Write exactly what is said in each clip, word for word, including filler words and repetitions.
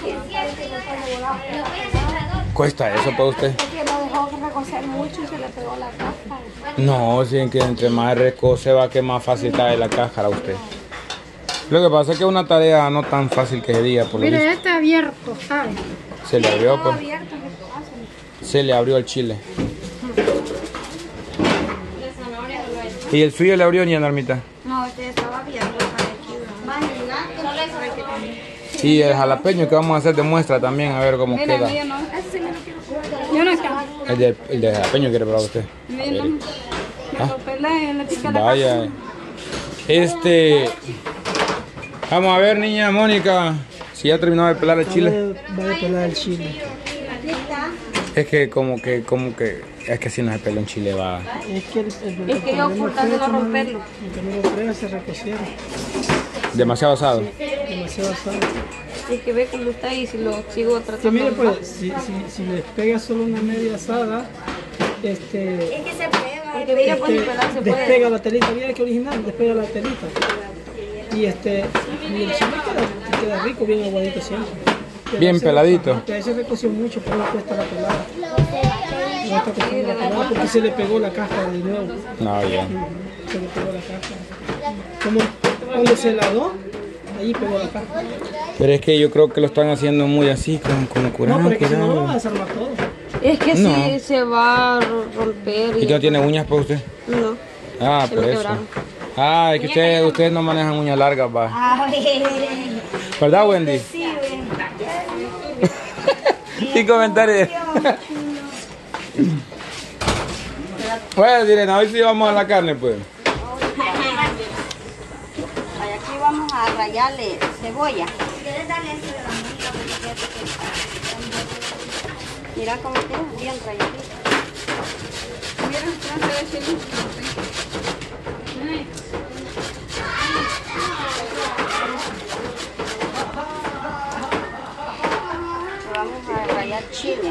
¿Cuesta eso para usted? Porque lo dejó recocer mucho y se le pegó la cáscara. No, sí, que entre más recoce va que más fácil cae la cáscara a usted. Lo que pasa es que es una tarea no tan fácil que se diga, por lo Mire, visto. este abierto, ¿sabe? Se le abrió, pues. Abierto, ¿qué pasa? Se le abrió el chile. ¿Y el suyo le abrió ni en la ermita? No, este estaba abierto. Y el jalapeño que vamos a hacer de muestra también, a ver cómo Mira, queda. mío no. Ese sí me lo quiero comer. Yo no está. El de, el de jalapeño quiere probar usted. Mío no. Ah. Me lo pelé en la chica de la Vaya. casa. Este. Vamos a ver, niña Mónica. Si ya terminó de pelar el chile. Va a pelar el chile. Es que como que, como que. Es que si no se pela un chile va. Es que, el, el, Es que yo ocultando no romperlo. Que no lo prueba, se recociera. Demasiado asado. Demasiado asado. Es que ve cómo está y si lo sigo Que tratando. mire, pues, si, si, si les pega solo una media asada, este, Es que se pega. Porque mira, pues, este, pelar se despega puede. la telita, mira que original, despega la telita. Y este, y el chile queda, queda rico, bien aguadito siempre. Pero Bien ese- peladito. ajá, pero ese recoció mucho, pero no cuesta la pelada. No está costando la pelada porque se le pegó la cáscara de nuevo. No, ya. Se le pegó la cáscara. Como cuando se lavó, ahí pegó la cáscara. Pero es que yo creo que lo están haciendo muy así, como, como No, curado, pero es que si no lo curado. va a desarmar todo. Es que No. sí se va a romper. ¿Y que no tiene uñas para usted? No. Ah, Se por me eso. quebraron. Ah, es que ustedes, ustedes no manejan uñas largas, va. A ver. ¿Verdad, Wendy? Sí, ven. Sin comentarios. Bueno, Direna, hoy sí vamos a la carne, pues. Aquí vamos a rallarle cebolla. Mira cómo queda, bien ralladito. Mira, no se ve chilito. Vamos a rallar chile.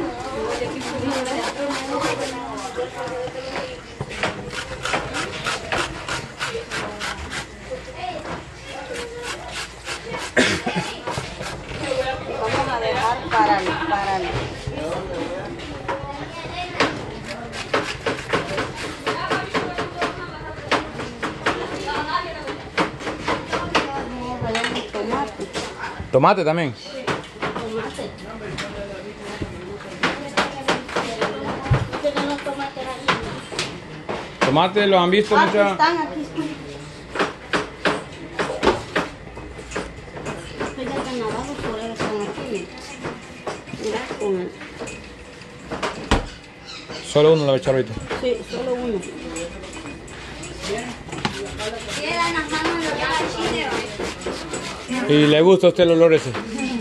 Vamos a dejar para el, para el... Vamos a rallar el tomate. Tomate también. Tomate, ¿lo han visto Aquí mucha? están, aquí están. Estoy desganadados por eso, están aquí. Mira, con... Solo uno le va a echar ahorita. Sí, solo uno. ¿Y le gusta a usted el olor ese?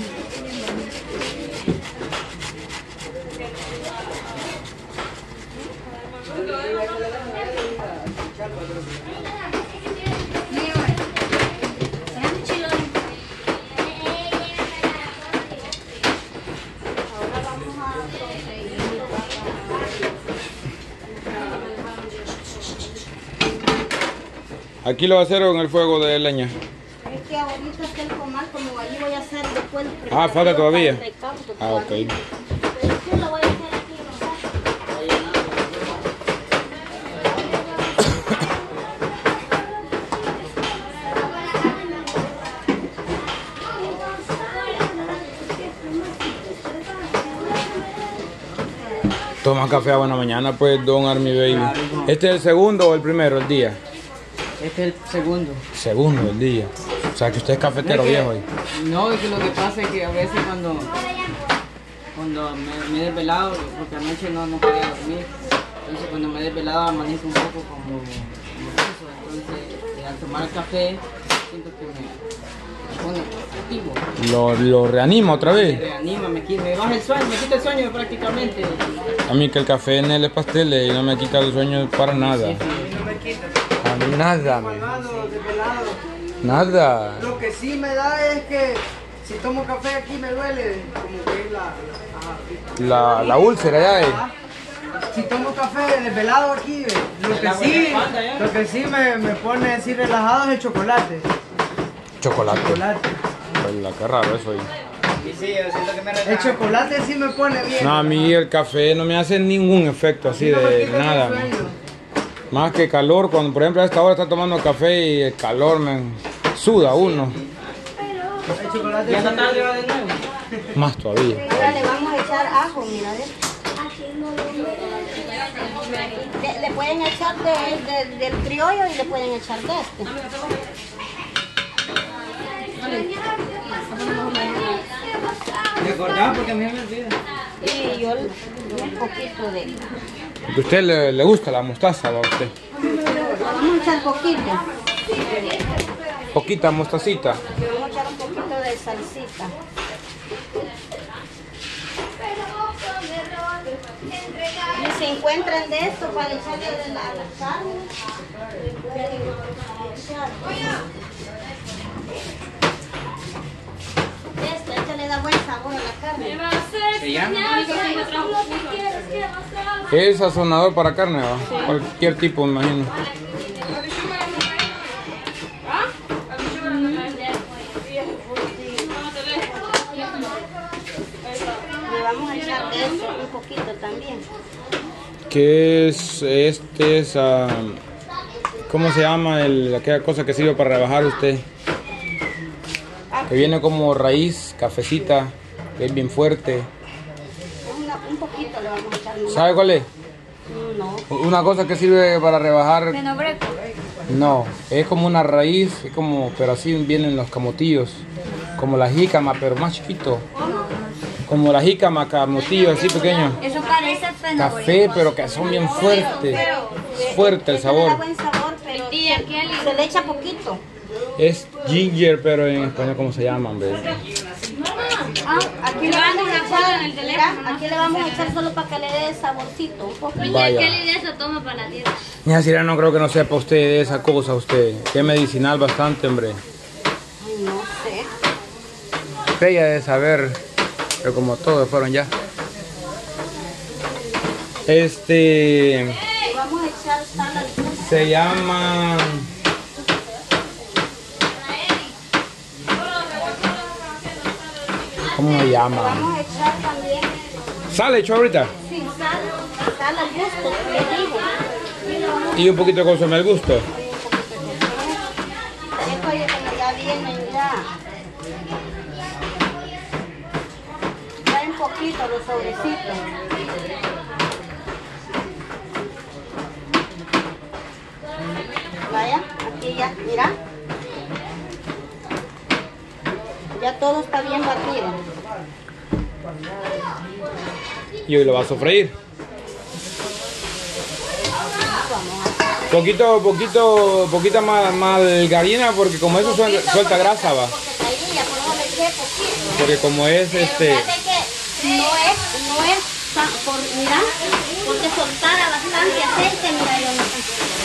Aquí lo va a hacer en el fuego de leña. Es que ahorita está el comal, como allí voy a hacer después. Ah, falta todavía. Ah, ok. Pero sí lo voy a hacer aquí, Toma café a buena mañana, pues, don Army Baby. ¿Este es el segundo o el primero, el día? Este es el segundo. Segundo, el día. O sea, que usted es cafetero No, es que- viejo ahí. No, es que lo que pasa es que a veces cuando, cuando me, me he desvelado, porque anoche no, no podía dormir, entonces cuando me he desvelado amanezco un poco como, como tenso, entonces eh, al tomar el café siento que me, me pone activo, Lo, lo reanima otra me vez. reanima, me, quita- me baja el sueño, me quita el sueño prácticamente. A mí que el café en él es pastel y no me quita el sueño para nada. Sí, sí. A mí nada, man. Colgado, desvelado. Nada. Lo que sí me da es que si tomo café aquí me duele, como que es la... la- ajá. La, la úlcera ya es. Si tomo café desvelado aquí, lo que sí, lo que sí me, me pone así relajado es el chocolate. Chocolate. Chocolate. Pues la que raro eso ahí. Y sí, yo siento que me relaja. El chocolate sí me pone bien. No, a mí el café no me hace ningún efecto así de nada. Más que calor, cuando por ejemplo a esta hora está tomando café y el calor me suda uno. El chocolate ya está tarde va de nuevo. Más todavía. Ahora le vamos a echar ajo, mira, ¿ves? Le, le pueden echar de, de- del criollo y le pueden echar de este. Recordaba porque a mí me olvida. Y yo un poquito de... ¿A usted le, le gusta la mostaza, va a usted? Vamos a echar poquito. Poquita mostacita. Vamos a echar un poquito de salsita. Y si encuentran de esto para echarle a la, a la carne, le pueden echar. Esto, esto le da buen sabor a la carne. ¿Se llama? ¿Es sazonador para carne, va? Cualquier tipo, me imagino. Le vamos a echar de eso un poquito también. ¿Qué es este? Es, ah, ¿cómo se llama el, aquella cosa que sirve para rebajar usted? Que viene como raíz, cafecita, que es bien fuerte. Una- un poquito le vamos a echar. No, ¿Sabe cuál es? no. Una cosa que sirve para rebajar. Fenobreco. No, es como una raíz, es como, pero así vienen los camotillos, como la jícama, pero más chiquito. Como la jícama, camotillo así pequeño. Eso parece fenobreco. Café, pero que son bien fuertes. Es fuerte el Eso le da sabor. buen sabor, pero se, se le echa poquito. Es ginger, pero en español, ¿cómo se llama, hombre? Ah, aquí le vamos a echar, mira, aquí le vamos a echar solo para que le dé saborcito, un poco. Vaya. eso toma para la dieta? Mira, Sira, no creo que no sepa usted de esa cosa, usted. Que es medicinal bastante, hombre. Ay, no sé. Usted ya debe saber, pero como todos fueron ya. Este... Le vamos a echar sal al gusto. Se llama... ¿Cómo se llama? Vamos a echar también, ¿Sale hecho ahorita? sí, sal, sal al gusto, le digo. Y un poquito de consomé al gusto. Esto ya como ya vienen ya. Traen poquito los sobrecitos. Vaya, aquí ya, mira. Ya todo está bien batido. Y hoy lo va a sofreír. Poquito, poquito, poquita más margarina porque como eso suelta, suelta grasa, va. Porque ahí ya por eso le eché poquito. Porque como es Pero este... fíjate que no es, no es, tan- por, mira, porque soltara bastante aceite, mira, yo no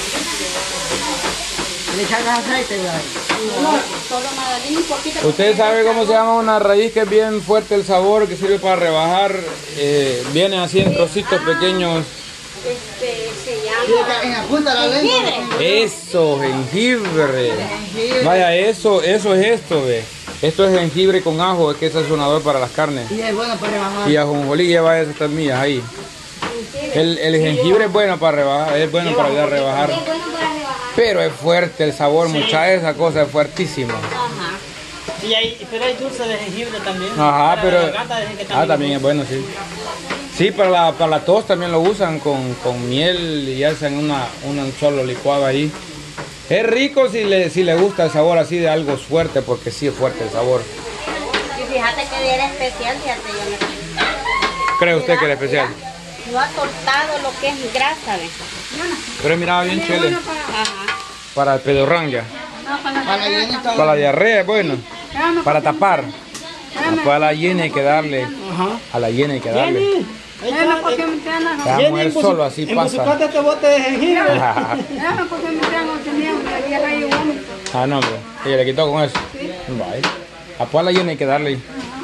Le echas aceite, güey. No, solo margarina un poquito. ¿Usted sabe cómo se llama una raíz que es bien fuerte el sabor, que sirve para rebajar? Eh, viene así en trocitos pequeños. Este, se Sí, llama en la punta de la lengua. jengibre. Eso, jengibre. Jengibre. Vaya, eso, eso es esto, ve. Esto es jengibre con ajo, es que es sazonador para las carnes. Y es bueno para rebajar. Y ajonjolí lleva esas semillas ahí. El, el jengibre es bueno para rebajar, es bueno para ayudar a rebajar. Es bueno para rebajar. Pero es fuerte el sabor, mucha esa cosa es fuertísima. Ajá. Y hay, pero hay dulce de jengibre también. Ajá, Para pero... la garganta dicen que Ah, también es bueno, sí. Sí, para la, para la tos también lo usan con, con miel y hacen una, una solo licuado ahí. Es rico si le, si le gusta el sabor así de algo fuerte, porque sí es fuerte el sabor. Y fíjate que era especial, fíjate, yo me... ¿Cree usted que era especial? No ha soltado lo que es grasa, ¿ves? Pero miraba bien chile. Ajá. Para el pedorranga. Para la llenita. Para la diarrea es bueno. Para tapar. Para la llena hay que darle. A la llena hay que darle. Jenny, ahí está, La Jenny, mujer en Busu- solo así en pasa. Busucate este bote de jengibre. Ah, no, hombre. Ella le quitó con eso. Vaya. A pues la llena hay que darle.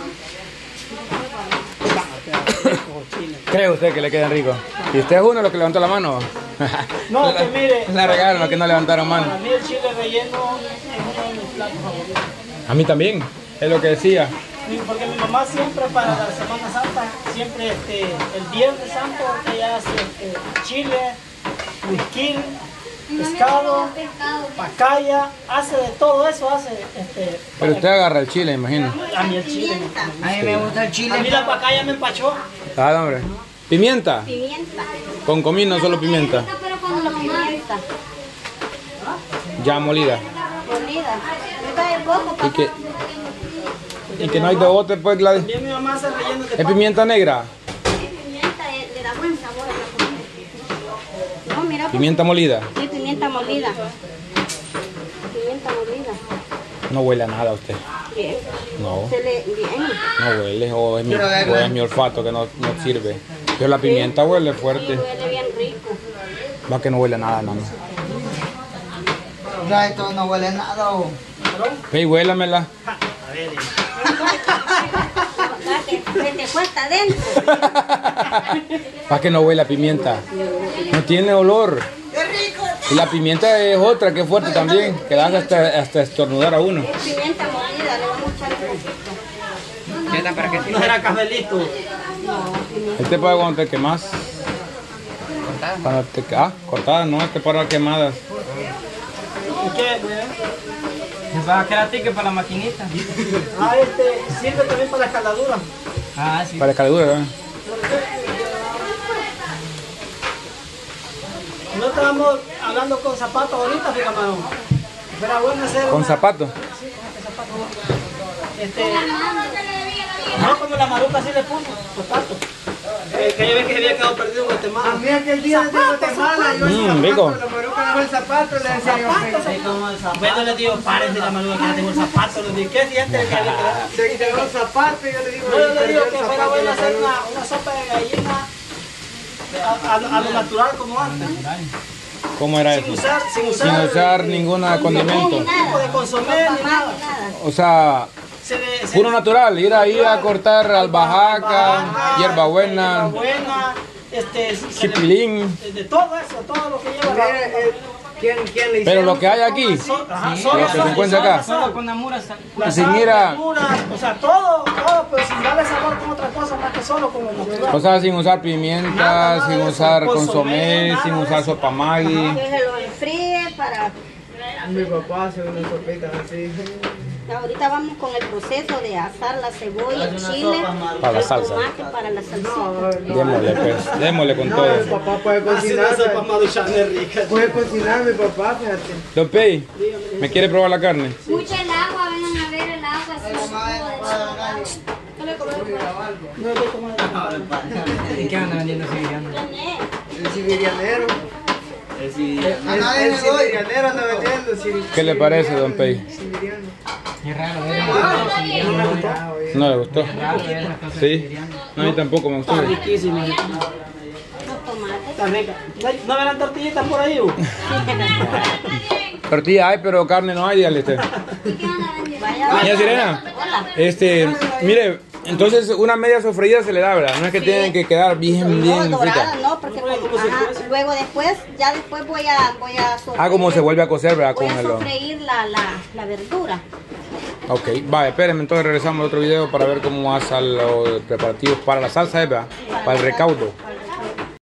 ¿Cree usted que le quedan ricos? ¿Y usted es uno de los que levantó la mano? No, la, que mire. La regaron los que no levantaron mano. Para mí el chile relleno es uno de mis platos favoritos. A mí también, es lo que decía. Porque mi mamá siempre para la Semana Santa, siempre este, el Viernes Santo, ella hace este, chile, whisky, pescado, pacaya, hace de todo eso, hace este... Pero usted agarra el chile, imagino. A mí el chile. A mí me gusta el chile. A mí la pacaya me empachó. Ah, hombre. ¿Pimienta? Pimienta. Con comino, solo pimienta. Pero con la pimienta. Ya molida. Molida. Ahorita hay poco, Y papá. que, y que no hay de bote, pues, Gladys. También mi mamá hace relleno de ¿Es papa. pimienta negra? Pimienta le, le da buen sabor a la comida. No, mira. pues, ¿Pimienta molida? Sí, pimienta molida. Pimienta molida. No huele a nada usted. Bien. No, Se le... Bien. no huele. O es mi, o es mi olfato que no, no sirve. Pero la pimienta huele Sí, fuerte. huele bien rico. Va que no huele a nada, no. O sea, esto no huele a nada. O... Hey, huélamela. Ah, que se te cuesta adentro. Para que no huele a pimienta. No tiene olor. Y la pimienta es otra que es fuerte también, que da hasta, hasta estornudar a uno. Es pimienta molida, le vamos a echar un poquito. ¿Qué tal para que No era cafelito. Este para cuando te quemas. Cuando te, ah, cortada, no, este para quemadas. ¿Y qué? ¿Me va a quedar ticket para la maquinita? Ah, este, sirve también para la escaladura. Ah, sí. Para escaladura, ¿verdad? No estábamos hablando con zapatos ahorita, fíjate, mano. Pero bueno hacer Con una- zapatos. Este, no como la maruca así le puso, zapatos. Eh, que yo vi que se había quedado perdido en Guatemala. A mí aquel día de Guatemala, yo Mm, el rico. zapato, la maruca dejó el zapato, le decía yo, Sí, como el zapato. Bueno, le digo, párense la maruca que ya tengo el zapato. Le digo, ¿qué siente que había quedado? se quedó el zapato y yo le digo, No, yo le perdió digo el que zapato fuera bueno la hacer maruca. una, una sopa de gallina a, a- a lo natural como antes. ¿Cómo era Sin eso? usar, sin usar, Sin usar ningún condimento. ningún tipo de consomé ni nada. O sea, Se le, se puro natural. Ir ahí a cortar albahaca, hierbabuena, buena, este, se le- chipilín. de, de todo eso, todo lo que lleva la... Mire, eh, ¿quién, quién le Pero hicieron? lo que hay aquí, So- ajá, lo soya, que se soya, encuentra soya, acá. soya, Solo con Namura sal. la Si sal, mira- verdura, o sea, todo, todo, pero sin darle sabor con otra cosa más que solo con el natural. O sea, sin usar pimienta, Nada, nada sin de eso, usar consomé, consomé, nada sin de usar eso. sopa Maggi. Que se lo enfríe para... Mi papá hace unas sopitas así. Ahorita vamos con el proceso de asar la cebolla, el chile, Para la el salsa. tomate para la salsita. Démosle, pues, démosle con No, mi todo. papá puede Hace una cocinar, sopa maruchan es rica. puede cocinar mi papá, fíjate. Don Pei, ¿me quiere probar la carne? Mucha el agua, vengan a ver el agua, es un jugo de ¿En qué anda vendiendo siberiano? El siberianero. El sí. El, el siberianero anda vendiendo siberiano. ¿Qué le parece, Don Pei? Siberiano. Es raro ver esas cosas. Ah, oye. ¿No le gustó? Raro ver esas cosas Sí. siberianas. No, a mí tampoco me gustó. Está riquísima. Los tomates. Está rica. ¿No verán tortillitas por ahí? uh? Tortilla hay, pero carne no hay, dígale usted. Vaya, Doña Sirena, este, mire, entonces una media sofreída se le da, ¿verdad? No es que tienen que quedar bien, no, bien dorada, fritas. no, porque como- ajá, luego después, ya después voy a, voy a sofreír. Ah, como se vuelve a cocer, ¿verdad? Voy Con a el... sofreír la, la, la verdura. Ok, va, espérenme, entonces regresamos a otro video para ver cómo hacen los preparativos para la salsa, ¿eh, ¿verdad? Para el recaudo. Para